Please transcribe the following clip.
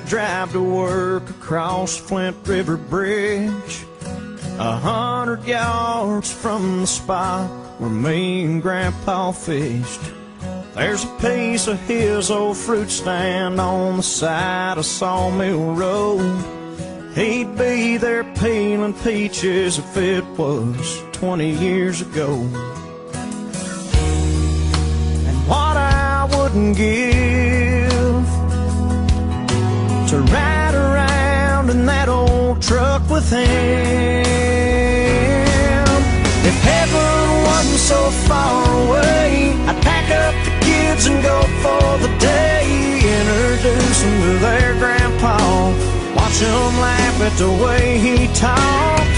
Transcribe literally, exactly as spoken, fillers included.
drive to work across Flint River Bridge, a hundred yards from the spot where me and Grandpa fished. There's a piece of his old fruit stand on the side of Sawmill Road. He'd be there peeling peaches if it was twenty years ago. And what I wouldn't give to ride around in that old truck with him. If heaven wasn't so far away, I'd pack up the kids and go for the day. Introduce them to their grandpa, watch them laugh at the way he talked.